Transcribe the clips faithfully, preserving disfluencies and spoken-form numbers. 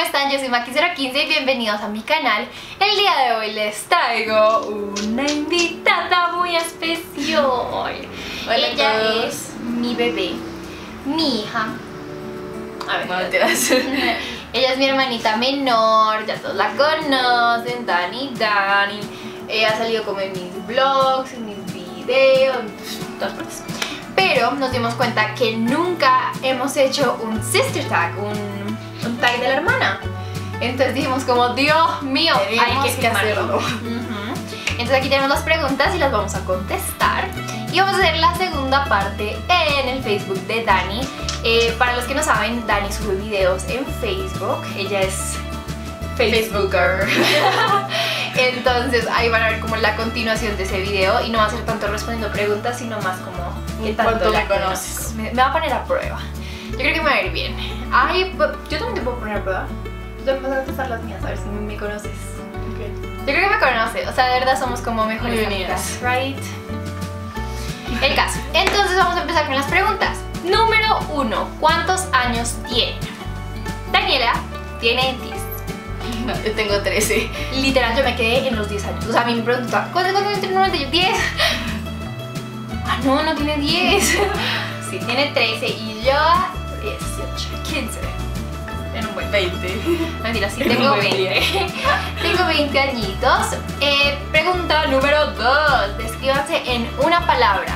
están? Yo soy Maki cero quince y bienvenidos a mi canal. El día de hoy les traigo una invitada muy especial. Hola, ella a todos. es mi bebé, mi hija. A ver, No, mentiras. ella es mi hermanita menor, ya todos la conocen, Dani, Dani. Ella ha salido como en mis vlogs, en mis videos, en todas partes. Pero nos dimos cuenta que nunca hemos hecho un sister tag, un, un tag de la hermana. Entonces dijimos como, Dios mío, Tenemos hay que, que filmarlo. hacerlo. Uh-huh. Entonces aquí tenemos las preguntas y las vamos a contestar. Y vamos a hacer la segunda parte en el Facebook de Dani. Eh, para los que no saben, Dani sube videos en Facebook. Ella es Facebooker. Entonces ahí van a ver como la continuación de ese video. Y no va a ser tanto respondiendo preguntas, sino más como qué tanto ¿Cuánto la la conoces? Me, me va a poner a prueba. Yo creo que me va a ir bien. Ay, yo también te puedo poner a prueba. Tú también vas a contestar las mías, a ver si me conoces. Okay. Yo creo que me conoce, o sea, de verdad somos como mejores Muy amigas, right? El caso. Entonces vamos a empezar con las preguntas. Número uno, ¿cuántos años tiene? Daniela tiene diez. No, yo tengo trece. Literal, yo me quedé en los diez años. O sea, a mí me preguntan, ¿cuántos años tiene noventa? Yo, diez. Ah, no, no tiene diez. Sí, tiene trece y yo dieciocho, quince. En un buen veinte. Mentira, sí, En un tengo buen veinte. día. Tengo veinte añitos. Eh, pregunta número dos. Descríbanse en una palabra.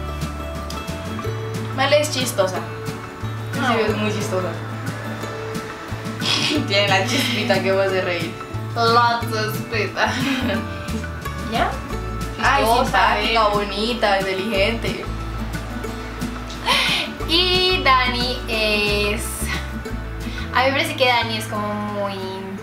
Male es chistosa. Ah, Sí, es muy chistosa. Tiene la chispita que vas a reír. Lots of spita. ¿Ya? Ay, Chistosa, simpática, ¿eh? bonita, inteligente. Y Dani es... A mí me parece que Dani es como muy...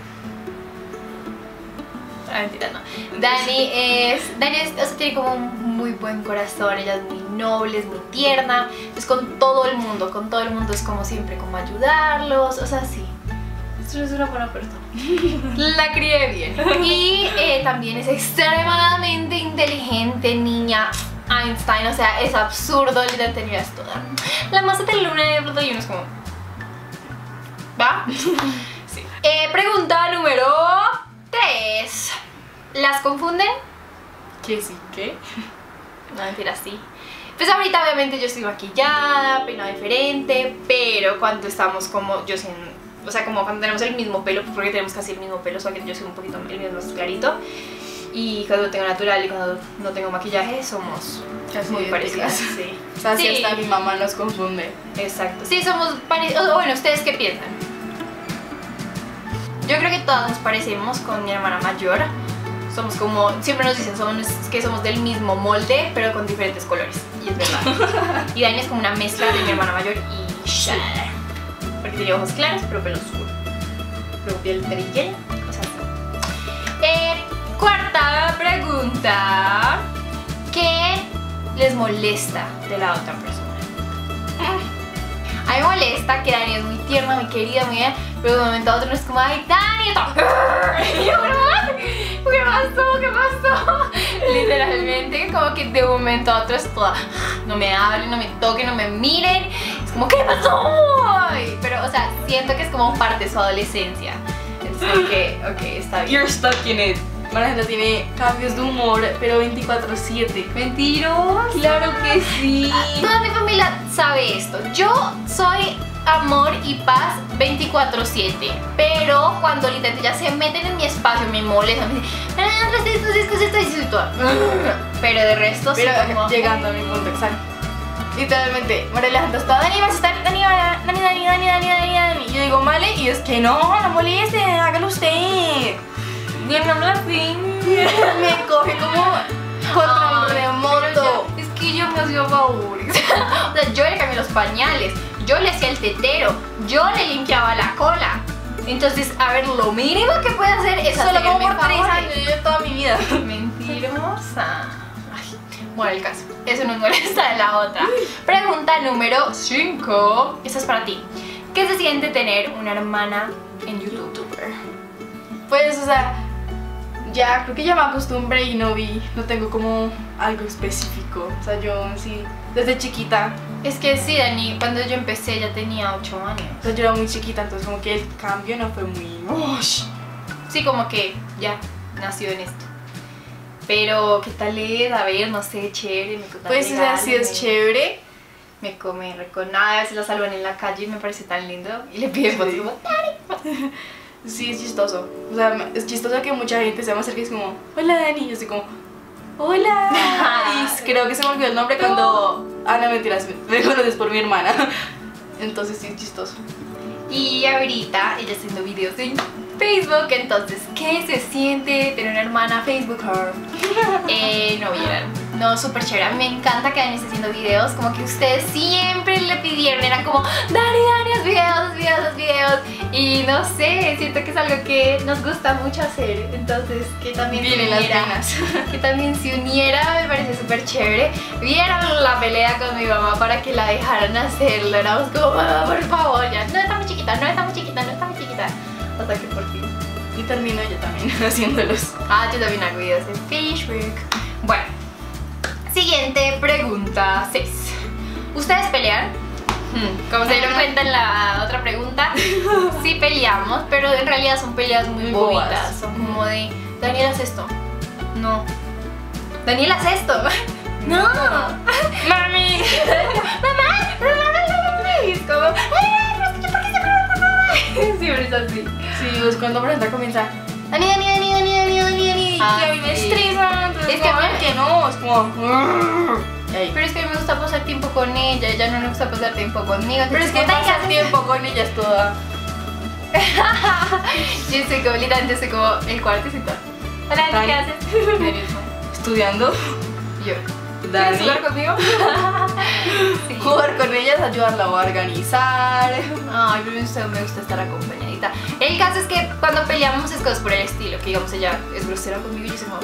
Ah, mentira, no. Dani es... Dani es, o sea, tiene como un muy buen corazón. Ella es muy noble, es muy tierna. Es con todo el mundo, con todo el mundo es como siempre, como ayudarlos. O sea, sí. Esto es una buena persona. La crié bien. Y eh, también es extremadamente inteligente, niña. Einstein, o sea, es absurdo, literal tenías toda la masa de la luna de pronto y uno es como... ¿Va? Sí. Eh, pregunta número tres. ¿Las confunden? ¿Qué sí? ¿Qué? No, mentira, sí. Pues ahorita obviamente yo estoy maquillada, peinada diferente, pero cuando estamos como, yo soy, o sea, como cuando tenemos el mismo pelo, porque tenemos casi el mismo pelo, solo que yo soy un poquito, el mío es más clarito. Y cuando tengo natural y cuando no tengo maquillaje somos Casi muy parecidas. idénticas. Sí. O sea, si Sí. hasta mi mamá nos confunde. Exacto. Sí, somos parecidos. Bueno, ¿ustedes qué piensan? Yo creo que todas nos parecemos con mi hermana mayor. Somos como, siempre nos dicen somos, que somos del mismo molde, pero con diferentes colores. Y es verdad. Y Dani es como una mezcla de mi hermana mayor y Shara. Porque tiene ojos claros, pero pelo oscuro. Luego piel trigueña, cosas así. Eh, cuarta pregunta. ¿Qué les molesta de la otra persona? A mí me molesta que Dani es muy tierna, muy querida, muy bien, pero de un momento a otro no es como, ay, Dani, y todo. Y yo, ¿qué pasó? ¿Qué pasó? Literalmente, como que de un momento a otro es toda, no me hablen, no me toquen, no me miren. Es como, ¿qué pasó? Pero, o sea, siento que es como parte de su adolescencia. Entonces, ok, ok, está bien. You're stuck in it. La gente tiene cambios de humor, pero veinticuatro siete. ¿Mentirosa? Claro que sí. Toda mi familia sabe esto. Yo soy amor y paz veinticuatro siete. Pero cuando literalmente ya se meten en mi espacio, me molestan, me dicen, ah, esto, esto, esto, esto, esto, y todo. Pero de resto, sí, Pero como... llegando a mi punto exacto. Literalmente, María Alejandra está, Dani, vas a estar, Dani, Dani, Dani, Dani, Dani, Dani, Dani, Dani. Y yo digo, vale, y es que no, no moleste, hágalo usted. Y no habla así. Me coge como contra el Ay, remoto. pero ya- Es que yo me hacía favores. O sea, yo le cambié los pañales, yo le hacía el tetero, yo le limpiaba la cola. Entonces, a ver, lo mínimo que puede hacer es Solo como hacerme por tres favores. años, yo toda mi vida. Mentirosa. Ay, bueno, el caso. Eso nos molesta de la otra. Pregunta número cinco. Esta es para ti. ¿Qué se siente tener una hermana en YouTube? Pues, o sea, ya creo que ya me acostumbré y no vi, no tengo como algo específico. O sea, yo sí, desde chiquita Es que sí, Dani, cuando yo empecé ya tenía ocho años. O sea, yo era muy chiquita, entonces como que el cambio no fue muy... Ush. Sí, como que ya nació en esto. Pero, ¿qué tal es? A ver, no sé, chévere, me cuenta. Pues, o sea, sí es chévere. Me come reconada, a veces la saludan en la calle y me parece tan lindo. Y le piden fotos como, Dani. Sí, es chistoso. O sea, es chistoso que mucha gente se me acerque y es como, hola Dani. Yo estoy como, hola. Y creo que se me olvidó el nombre cuando... Ah, no, mentiras, me conoces por mi hermana. Entonces sí, es chistoso. Y ahorita ella haciendo videos en Facebook, entonces, ¿qué se siente tener una hermana Facebooker? eh, no vieran, no, súper chévere, a mí me encanta que Dani esté haciendo videos, como que ustedes siempre le pidieron, eran como, Dani, Dani, haz videos, haz videos, haz videos, y no sé, siento que es algo que nos gusta mucho hacer, entonces, que también Vienen se uniera, las que también se uniera, me parece súper chévere. Vieron la pelea con mi mamá para que la dejaran hacerlo, éramos como, oh, por favor, ya, no está muy chiquita, no está muy chiquita, no está muy chiquita. Hasta que por fin. Y termino yo también haciéndolos. Ah, yo también hago videos en Facebook. Bueno, siguiente pregunta seis. ¿Ustedes pelean? Hmm, Como se dieron cuenta en la otra pregunta, sí peleamos, pero en realidad son peleas muy, Muy bobitas. bobas. Son como de, Daniel, haz esto. No. Daniel, haz esto. No. Mami. Mamá, mamá, es como, siempre es así. Sí, pues cuando presenta comienza Dani, Dani, Dani, Dani, Dani, Dani, Dani. Ah, y a mí me sí. estresa. Entonces, Es que a mí- que no, es como... Ey. Pero es que a mí me gusta pasar tiempo con ella, ella no me gusta pasar tiempo conmigo. Pero es que entonces, pasar ¿qué tiempo con ella es toda... haces? Yo soy como literalmente, soy como el cuartecito. Hola, Dani, ¿qué haces? Dani, Estudiando. y yo. Dani. ¿Quieres jugar conmigo? Sí. Jugar con ellas, ayudarla a organizar. Ay, pero me gusta, me gusta estar acompañadita. El caso es que cuando peleamos es cosas por el estilo, que digamos ella es grosera conmigo y yo soy como...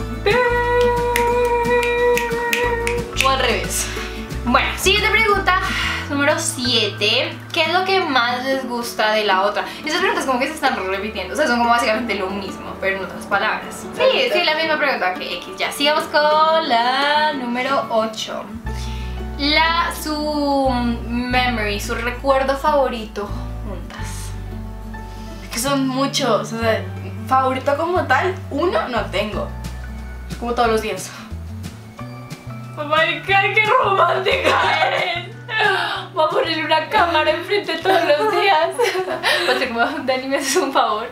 O al revés. Bueno, siguiente pregunta, número siete. ¿Qué es lo que más les gusta de la otra? Esas preguntas como que se están repitiendo, o sea, son como básicamente lo mismo, pero en otras palabras. Sí, sí, la misma pregunta que X. Ya, sigamos con la número ocho. La, su memory, su recuerdo favorito juntas. Es que son muchos. O sea, favorito como tal, uno no tengo. Como todos los días. Oh my god, qué romántica eres. Voy a ponerle una cámara enfrente todos los días. Va a ser como, Dani, me haces un favor.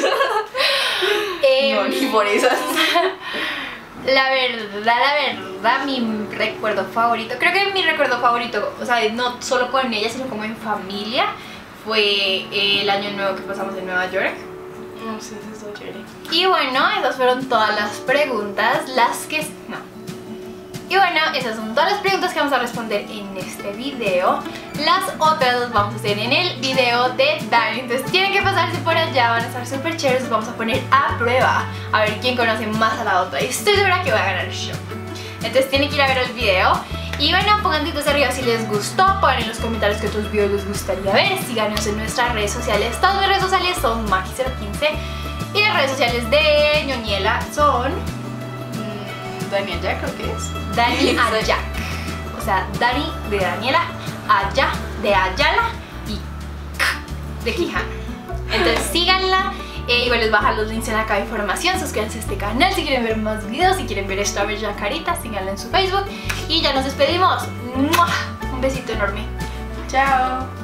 eh, No, ni por esas. La verdad, la verdad, mi recuerdo favorito, creo que mi recuerdo favorito, o sea, no solo con ella, sino como en familia, fue el año nuevo que pasamos en Nueva York. No sé, eso es chévere. Y bueno, esas fueron todas las preguntas, las que... no. Y bueno, esas son todas las preguntas que vamos a responder en este video. Las otras las vamos a hacer en el video de Dani. Entonces tienen que pasarse por allá, van a estar súper chéveres. Los vamos a poner a prueba, a ver quién conoce más a la otra. Y estoy segura que voy a ganar yo. Entonces tienen que ir a ver el video. Y bueno, pongan deditos arriba si les gustó. Pongan en los comentarios qué otros videos les gustaría ver. Síganos en nuestras redes sociales. Todas mis redes sociales son Maki cero quince. Y las redes sociales de Ñoñela son... Dani Jack, creo que es. Dani Ajak. O sea, Dani de Daniela, Aya de Ayala y K de Quijano. Entonces síganla. Eh, igual les bajan los links en acá de información. Suscríbanse a este canal si quieren ver más videos. Si quieren ver esta bella carita, síganla en su Facebook. Y ya nos despedimos. ¡Mua! Un besito enorme. Chao.